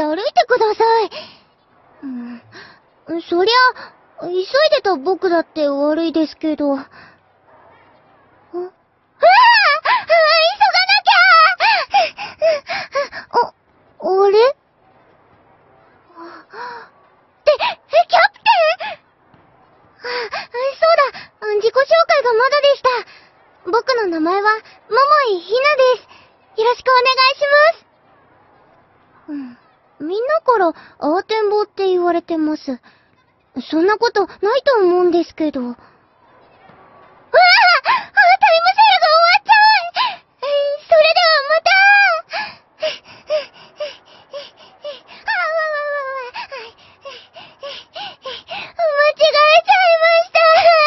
して歩いてください。そりゃ、急いでた僕だって悪いですけど。急がなきゃ！あれ？キャプテン！そうだ、自己紹介がまだでした。僕の名前は、桃井ひなです。よろしくお願いします。みんなから慌てんぼうって言われてます。そんなことないと思うんですけど。タイムセールが終わっちゃう！それではまた！間違えちゃいました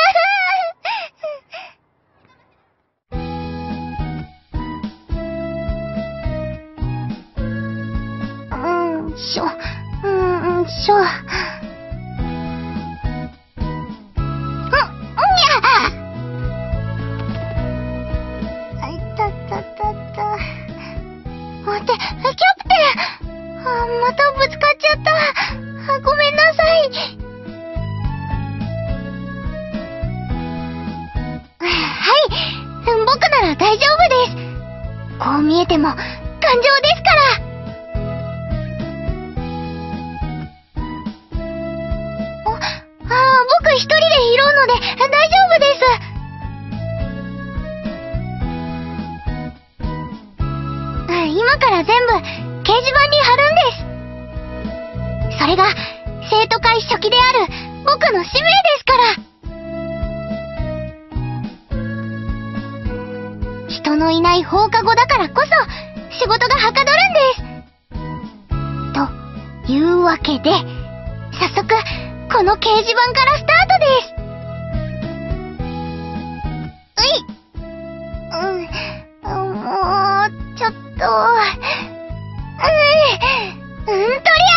待って、キャプテン！またぶつかっちゃった。ごめんなさい。はい、僕なら大丈夫です。こう見えても、頑丈ですから。僕一人で拾うので大丈夫です。今から全部掲示板に貼るんです。それが生徒会書記である僕の使命ですから。人のいない放課後だからこそ仕事がはかどるんです。というわけで、早速この掲示板からスタートです。もう、ちょっと、とり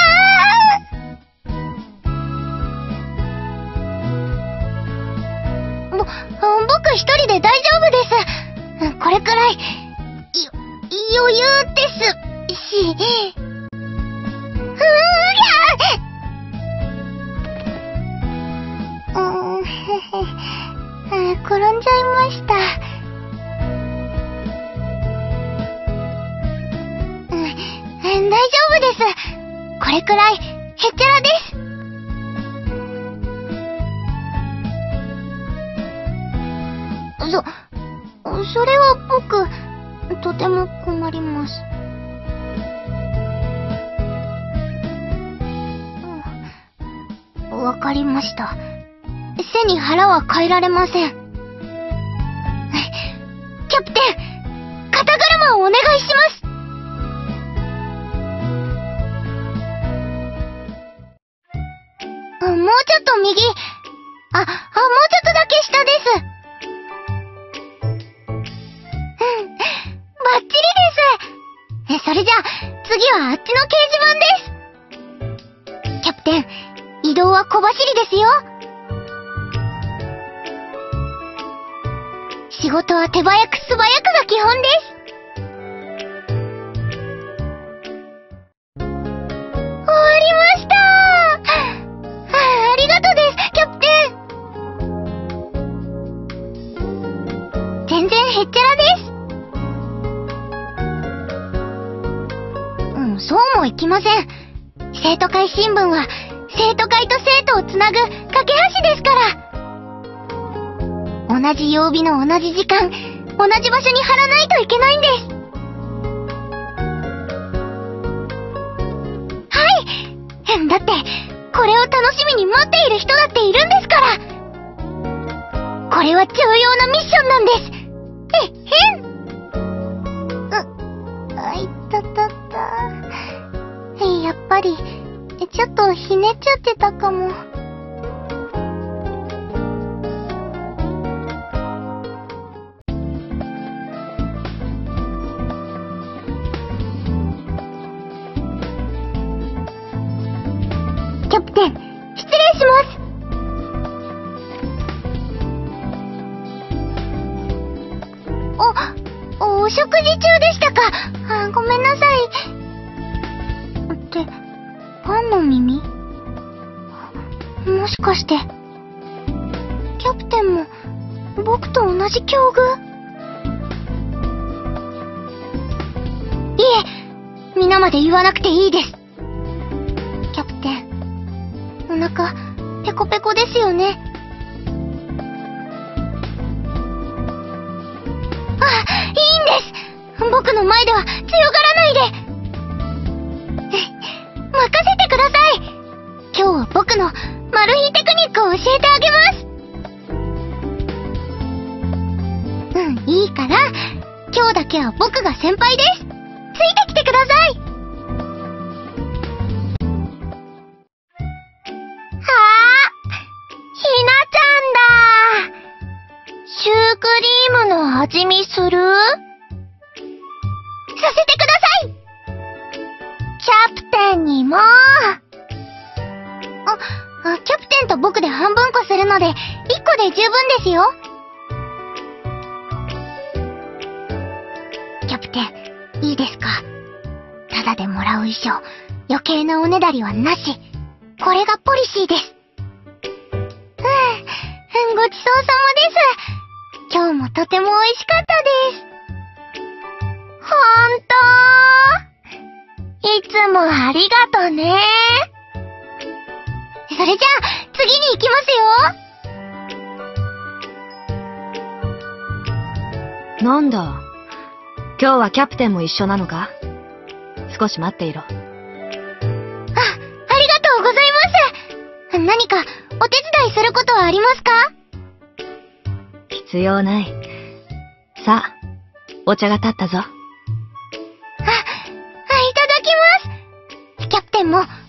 僕一人で大丈夫です。これくらい、余裕ですし。転んじゃいました。大丈夫です。これくらい、へっちゃらです。それは僕、とても困ります。わかりました。背に腹は変えられません。キャプテン、肩車をお願いします。もうちょっと右。もうちょっとだけ下です。バッチリです。それじゃあ、次はあっちの掲示板です。キャプテン、移動は小走りですよ。仕事は手早く素早くが基本です。終わりました。ありがとうです、キャプテン。全然へっちゃらです。そうもいきません。生徒会新聞は生徒会と生徒をつなぐ架け橋ですから。同じ曜日の同じ時間、同じ場所に貼らないといけないんです。はい。だって、これを楽しみに待っている人だっているんですから。これは重要なミッションなんです。いたたた。やっぱり、ちょっとひねっちゃってたかも。キャプテン、失礼します。お食事中でしたか。ごめんなさい。って、 ァンの耳？もしかして、キャプテンも僕と同じ境遇？いえ、皆まで言わなくていいです。キャプテン、お腹ペコペコですよね。あ、いいんです。僕の前では強がらないで。任せてください。今日は僕のマル秘テクニックを教えてあげます。いいから、今日だけは僕が先輩です。ついてきてください。ひなちゃんだ。シュークリームの味見する？させてください。キャプテンにも。キャプテンと僕で半分こするので、1個で十分ですよ。キャプテン、いいですか？ただでもらう以上、余計なおねだりはなし。これがポリシーです。ごちそうさまです。今日もとても美味しかったです。いつもありがとね。それじゃあ、次に行きますよ。 なんだ。今日はキャプテンも一緒なのか？少し待っていろ。 ありがとうございます。何かお手伝いすることはありますか？ 必要ない。さあ、お茶が立ったぞ。 いただきます。キャプテンも、ほら。わ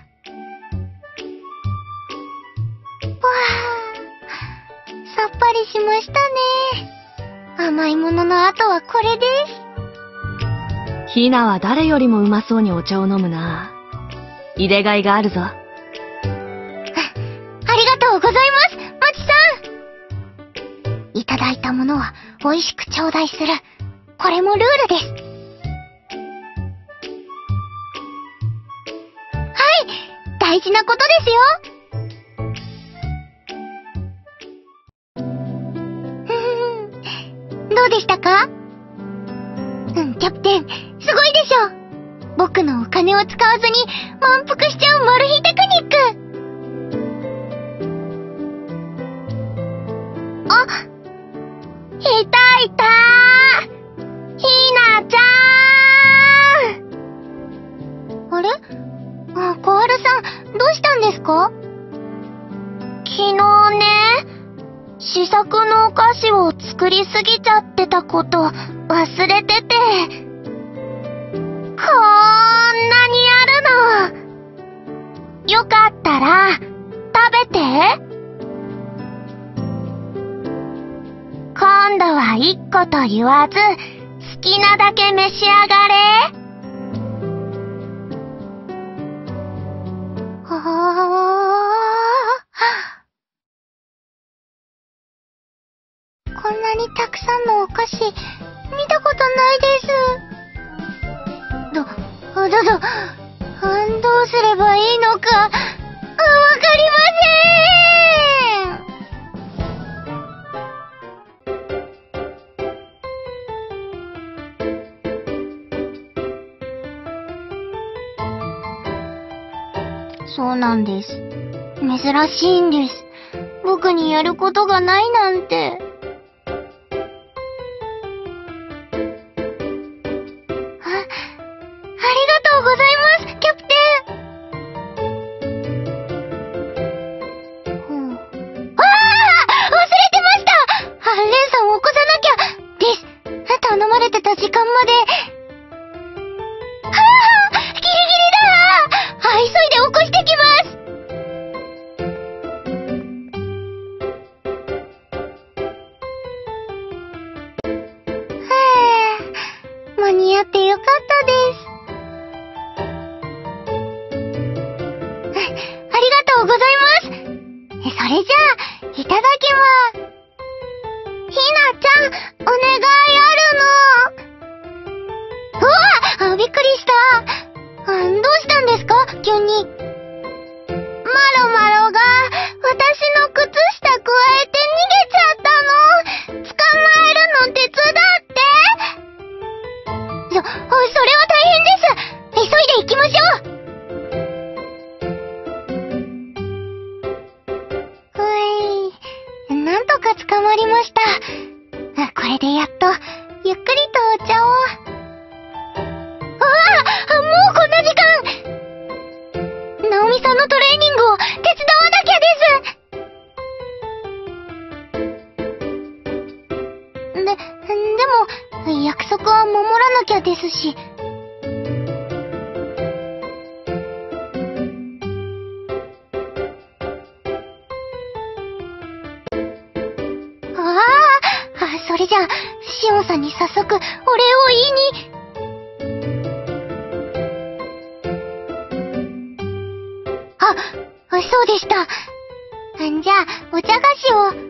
あ、さっぱりしましたね。甘いものの後はこれです。 ひなは誰よりもうまそうにお茶を飲むな。入れがいがあるぞ。 ありがとうございます、マチさん。いただいたものは美味しく頂戴する。これもルールです。はい、大事なことですよ。どうでしたか？キャプテン、すごいでしょ。僕のお金を使わずに満腹しちゃうマル秘テクニック。いたいたー。ひなちゃーん。あれ？小春さん、どうしたんですか？昨日ね、試作のお菓子を作りすぎちゃってたこと忘れてて。こんなにあるの。よかったら食べて。今度は1個と言わず、好きなだけ召し上がれ。こんなにたくさんのお菓子、見たことないです。どうすればいいのか、わかりません。そうなんです。珍しいんです。僕にやることがないなんて。間に合ってよかったです。ありがとうございます。それじゃあ、いただきます。ひなちゃん、お願いあるの。うわ！びっくりした。どうしたんですですか急に。マロマロが、私の靴下くわえて逃げちゃったの。捕まえるの手伝って。それは大変です。急いで行きましょう。なんとか捕まりました。これでやっと、ゆっくりとお茶を。もうこんな時間。ナオミさんのトレーニングを手伝わなきゃです。でも、約束は守らなきゃですし。それじゃあ、シオンさんに早速、お礼を言いに。そうでした。じゃあ、お茶菓子を。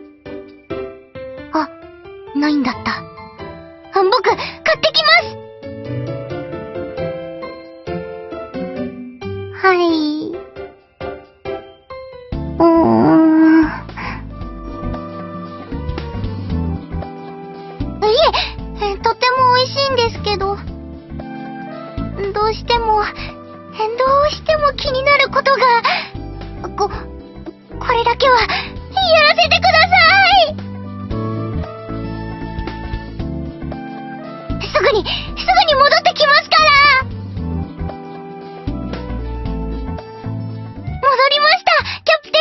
ないんだった。僕、買ってきます。はい。とても美味しいんですけど、どうしても気になることが、これだけは、やらせてください。すぐに戻ってきますから。戻りました、キャプテ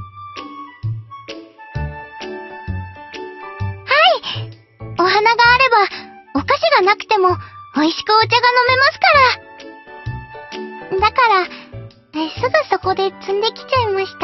ン。お花があれば、お菓子がなくても、美味しくお茶が飲めますから。だから、すぐそこで積んできちゃいました。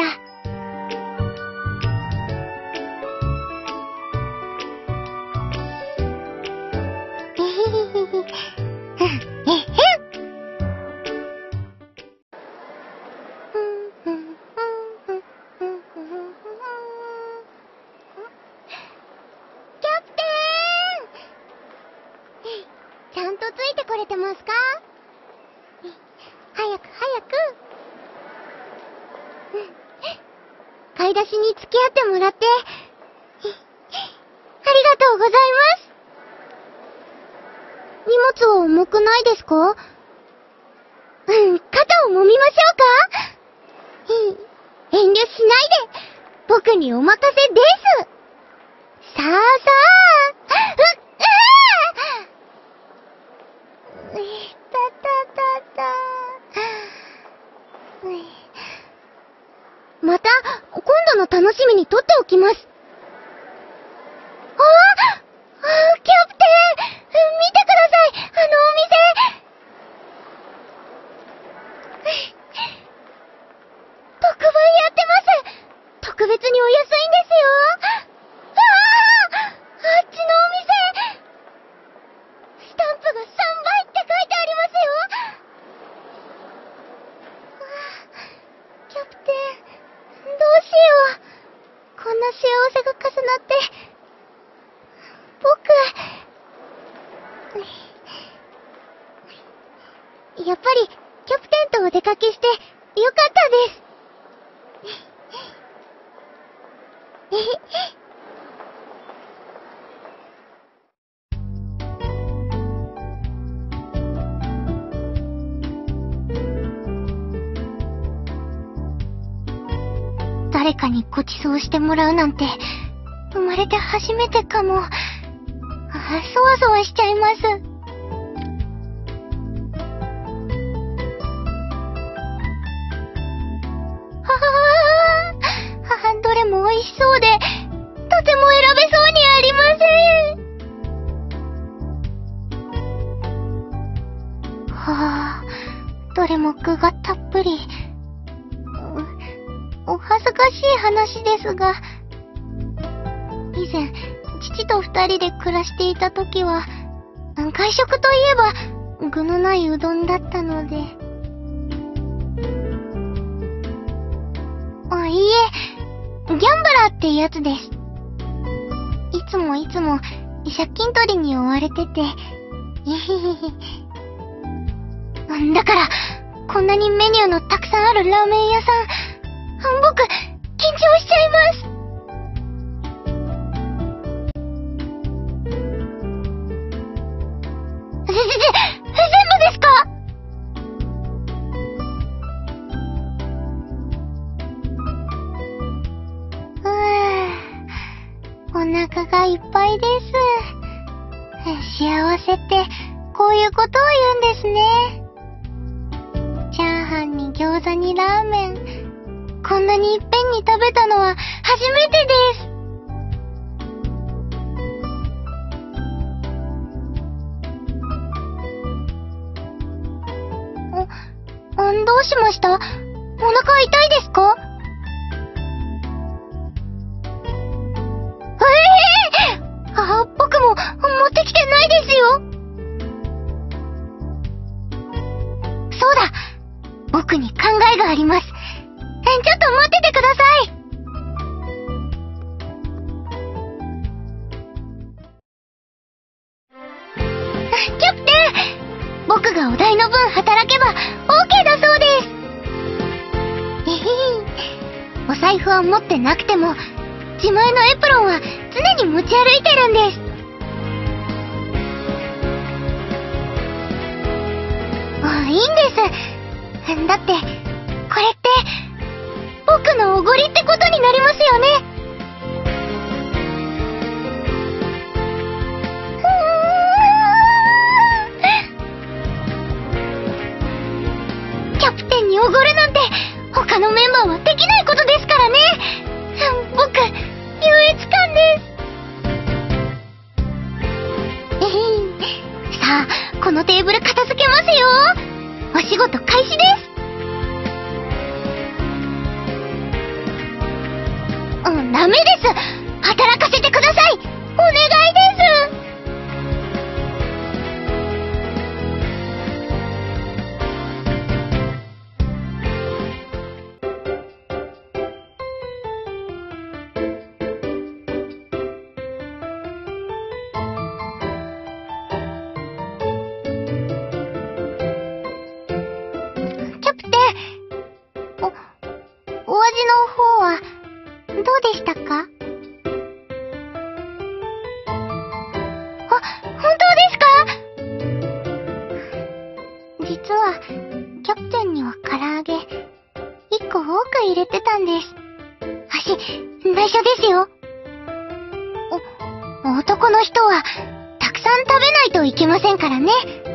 ちゃんとついてこれてますか？早く。買い出しに付き合ってもらって、ありがとうございます。荷物は重くないですか？肩を揉みましょうか？遠慮しないで、僕にお任せです。さあ。また、今度の楽しみに取っておきます。キャプテン、見てください、あのお店。特売やってます。特別にお安いんですよ。あっちのお店。スタンプが3倍って書いてありますよ。キャプテン、どうしよう。こんな幸せが重なって、やっぱり、キャプテンとお出かけして、よかったです。誰かにご馳走してもらうなんて、生まれて初めてかも。そわそわしちゃいます。どれも美味しそうで、とても選べそうにありません。どれも具がたっぷり。お恥ずかしい話ですが、以前、父と2人で暮らしていた時は、外食といえば、具のないうどんだったので。いいえ、ギャンブラーってやつです。いつも借金取りに追われてて、だから、 こんなにメニューのたくさんあるラーメン屋さん、僕、緊張しちゃいます。全部ですか？お腹がいっぱいです。幸せってこういうことを言うんですね。チャーハンに餃子にラーメン、こんなにいっぺんに食べたのは初めてです。どうしました？お腹痛いですか？僕も持ってきてないですよ。そうだ、僕に考えがあります。ちょっと待っててください。キャプテン、僕がお代の分働けば OK だそうです。お財布は持ってなくても、自前のエプロンは常に持ち歩いてるんです。いいんです。だって、これって、僕のおごりってことになりますよね。キャプテンにおごるなんて、他のメンバーはできないことですからね。僕、優越感です。さあ、このテーブル片付けますよ。お仕事開始です。ダメです。働かせてください。お願いです。お味の方はどうでしたか？本当ですか？実はキャプテンには唐揚げ1個多く入れてたんです。内緒ですよ。男の人はたくさん食べないといけませんからね。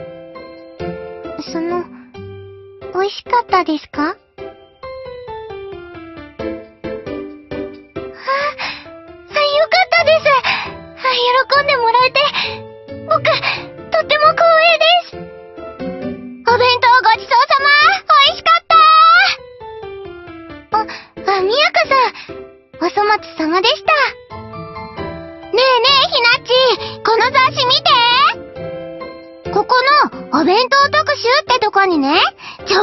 美味しかったですか？よかったです。喜んでもらえて、僕、とっても光栄です。お弁当ごちそうさま、美味しかった。みやかさん、お粗末様でした。ねえねえ、ひなっち、この雑誌見て。ここのお弁当特集ってとこにね、超素敵な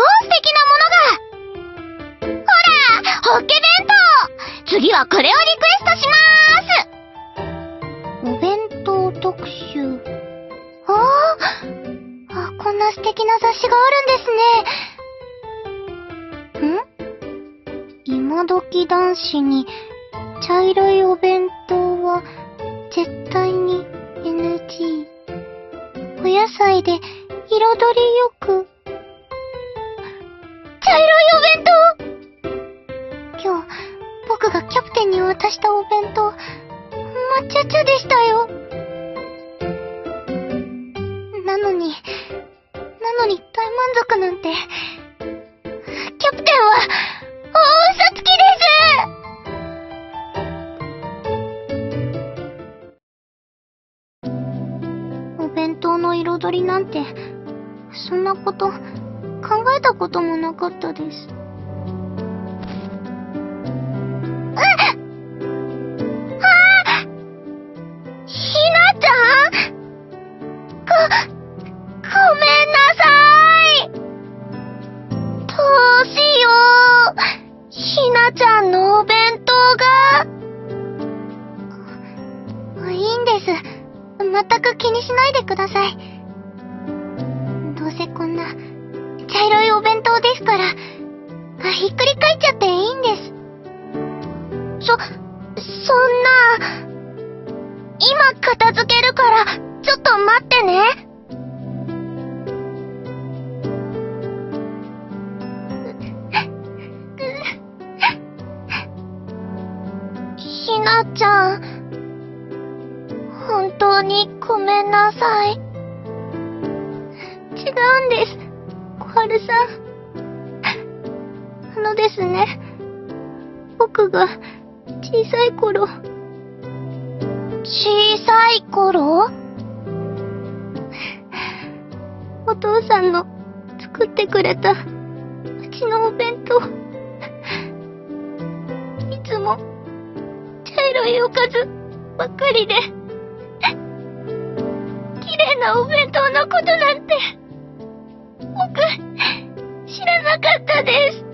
ものが。ほら、ホッケ弁当。次はこれをリクエストしまーす。お弁当特集。こんな素敵な雑誌があるんですね。今時男子に茶色いお弁当は絶対に NG。お野菜で彩りよく。茶色いお弁当。今日、僕がキャプテンに渡したお弁当、抹茶茶でしたよ。なのに大満足なんて。キャプテンは、嘘つきです。お弁当の彩りなんて、そんなこと考えたこともなかったです。ひなちゃん？ごめんなさい。どうしよう。ひなちゃんのお弁当が。いいんです。全く気にしないでください。どうせこんな茶色いお弁当当ですから、ひっくり返っちゃっていいんです。そんな、今片付けるから、ちょっと待ってね。ひなちゃん、本当にごめんなさい。違うんです、小春さん。ですね。僕が小さい頃。小さい頃？お父さんの作ってくれたうちのお弁当。いつも茶色いおかずばっかりで。綺麗なお弁当のことなんて僕知らなかったです。